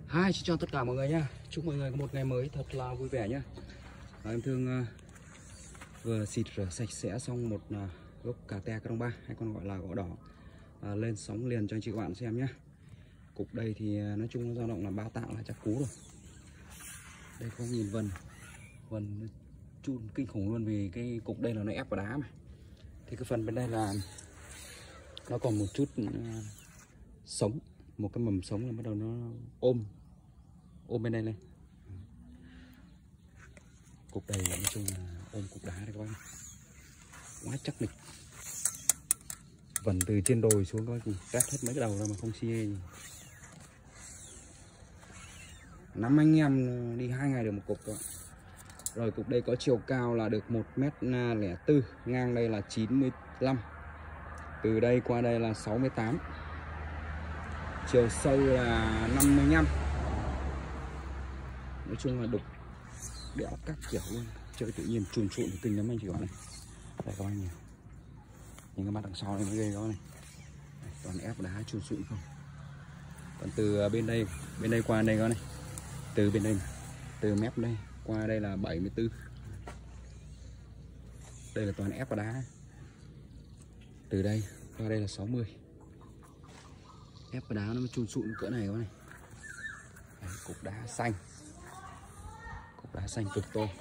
Hi, xin chào tất cả mọi người nhé. Chúc mọi người có một ngày mới thật là vui vẻ nhé. Em Thương vừa xịt rửa sạch sẽ xong một gốc cà te Krông-ba hay còn gọi là gõ đỏ lên sóng liền cho anh chị các bạn xem nhé. Cục đây thì nói chung nó dao động là 3 tạ là chắc cú rồi. Đây không nhìn vân chun kinh khủng luôn, vì cái cục đây là nó ép vào đá mà. Thì cái phần bên đây là nó còn một chút sống, một cái mầm sống là bắt đầu nó ôm bên đây lên. Cục đây là nói chung là ôm cục đá đấy các bác, quá chắc nịch. Vần từ trên đồi xuống coi thì cắt hết mấy cái đầu ra mà không xi gì. 5 anh em đi 2 ngày được một cục rồi. Rồi cục đây có chiều cao là được 1m04, ngang đây là 95, từ đây qua đây là 68, chiều sâu là 55. Nói chung là đục đẽo các kiểu luôn, chơi tự nhiên chùn thì kinh lắm anh chị gọi này. Đây các anh nhìn, nhìn các bạn đằng sau này mới ghê đó này. Đây, toàn ép đá chùn không. Còn từ bên đây qua đây có này, từ bên đây này, từ mép đây qua đây là 74. Đây là toàn ép vào đá. Từ đây qua đây là 60. Ép vào đá nó mới chùn cỡ này các bạn này. Đấy, cục đá xanh. Cục đá xanh cực to.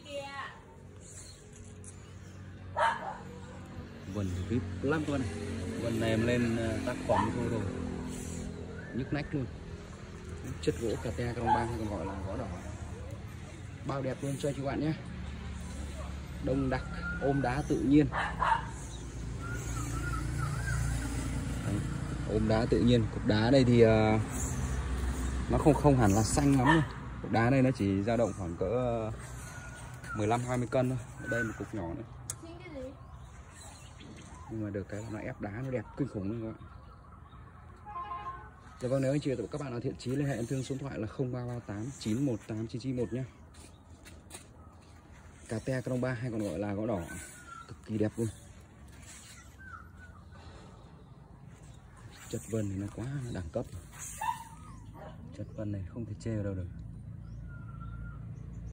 Vần vip lắm các bạn này. Vần này em lên tác phẩm thôi rồi, nhức nách luôn. Chất gỗ cà te Krông-ba hay còn gọi là gõ đỏ, bao đẹp luôn cho anh chị bạn nhé. Đông đặc, ôm đá tự nhiên. Đấy, ôm đá tự nhiên. Cục đá đây thì nó không hẳn là xanh lắm đâu. Cục đá đây nó chỉ dao động khoảng cỡ 15-20 cân thôi. Ở đây một cục nhỏ nữa, nhưng mà được cái là nó ép đá nó đẹp kinh khủng luôn các bạn. Dạ vâng, nếu anh chị và các bạn nào thiện chí liên hệ em Thương số điện thoại là 0338 918 991 nhé. Cà te Krông-ba hay còn gọi là gõ đỏ, cực kỳ đẹp luôn. Chất vân thì nó quá đẳng cấp, chất vân này không thể chê vào đâu được.